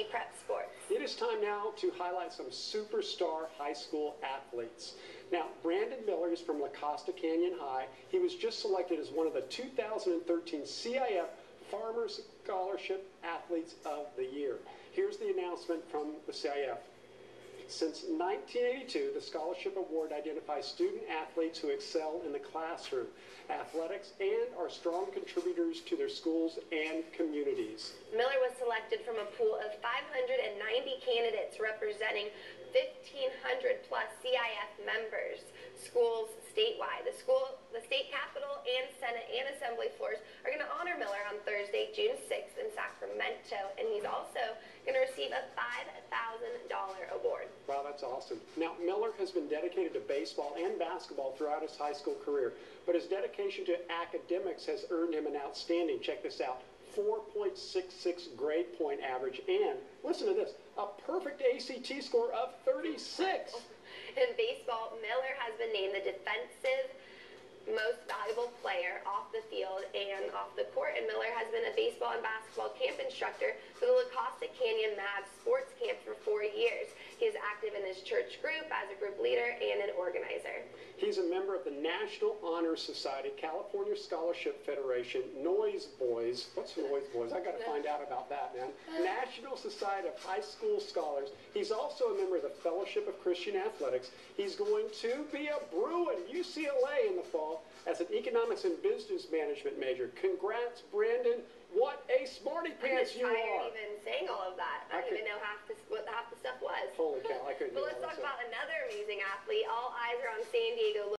prep sports. It is time now to highlight some superstar high school athletes. Now, Brandon Miller is from La Costa Canyon High. He was just selected as one of the 2013 CIF Farmers Scholarship Athletes of the Year. Here's the announcement from the CIF. Since 1982, the Scholarship Award identifies student athletes who excel in the classroom, athletics, and are strong contributors to their schools and communities. Miller was selected from a pool of 590 candidates representing 1,500 plus CIF members, schools statewide. The state capitol and Senate and Assembly floors are going to honor Miller on Thursday, June 6th in Sacramento, and he's also going to receive a $5,000 award. Wow, that's awesome. Now, Miller has been dedicated to baseball and basketball throughout his high school career, but his dedication to academics has earned him an outstanding, check this out, 4.66 grade point average, and listen to this, a perfect ACT score of 36. In baseball, Miller has been named the defensive most valuable player off the field and off the court, and Miller has been a baseball and basketball camp instructor for the La Costa Canyon Mavs sports camp for 4 years. He is active in his church group as a group leader and an organizer. He's a member of the National Honor Society, California Scholarship Federation, Noise Boys. What's Noise Boys? I got to find out about that, man. National Society of High School Scholars. He's also a member of the Fellowship of Christian Athletics. He's going to be a Bruin, UCLA in the fall, as an economics and business management major. Congrats, Brandon. What a smarty pants you are. I'm tired even saying all of that. I didn't even know what half the stuff was. Holy cow, I couldn't. But let's talk about another amazing athlete. All eyes are on San Diego.